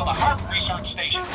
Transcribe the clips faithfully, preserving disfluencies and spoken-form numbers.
for the Harp Research Station.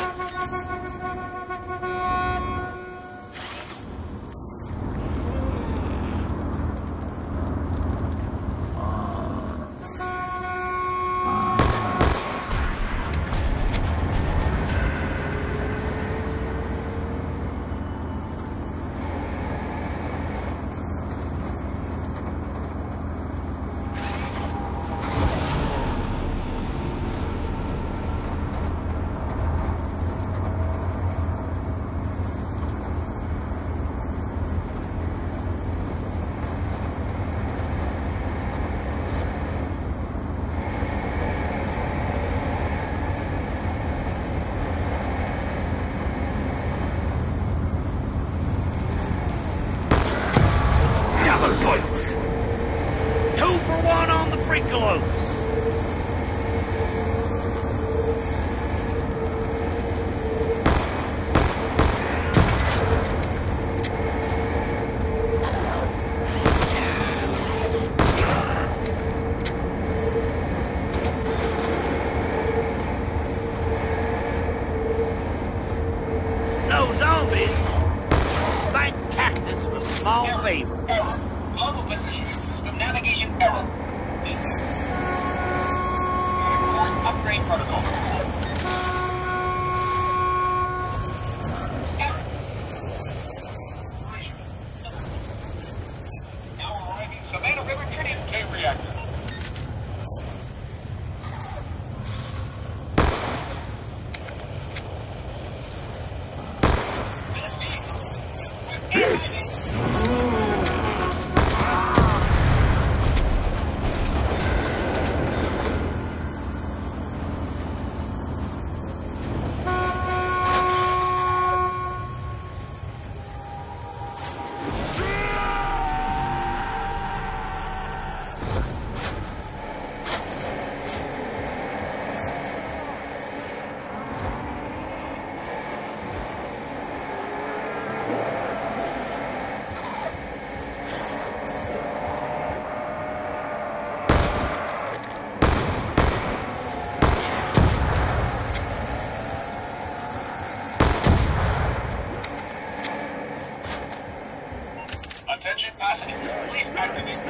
Attention passengers, please activate.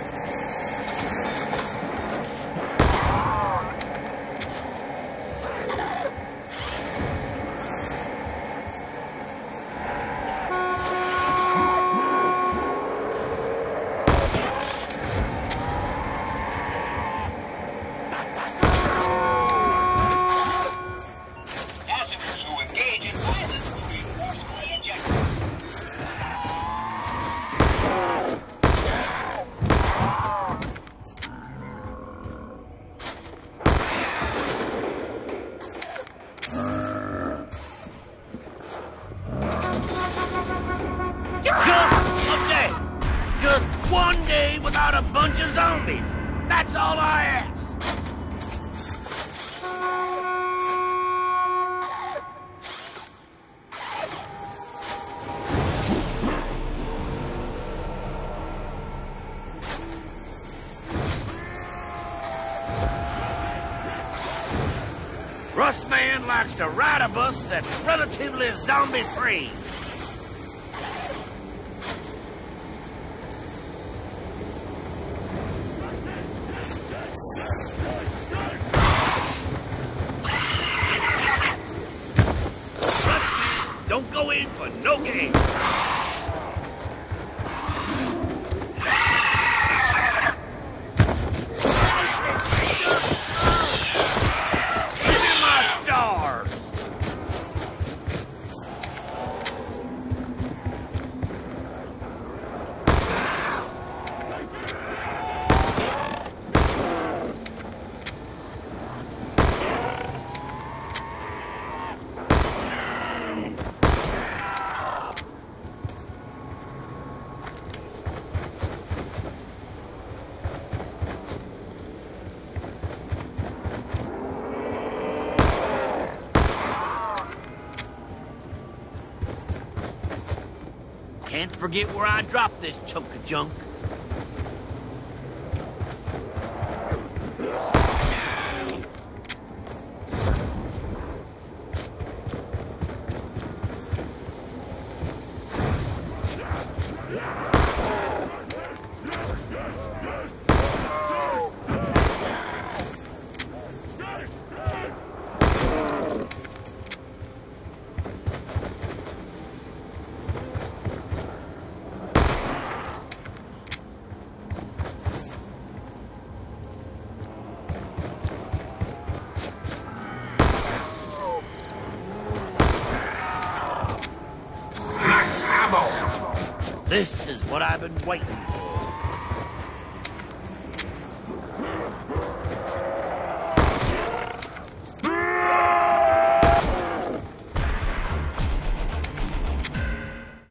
Passengers who engage in violence will be forcibly ejected. One day without a bunch of zombies. That's all I ask. Russ Man likes to ride a bus that's relatively zombie-free. Don't go in for no game. Give me my stars. Can't forget where I dropped this chunk of junk. This is what I've been waiting for.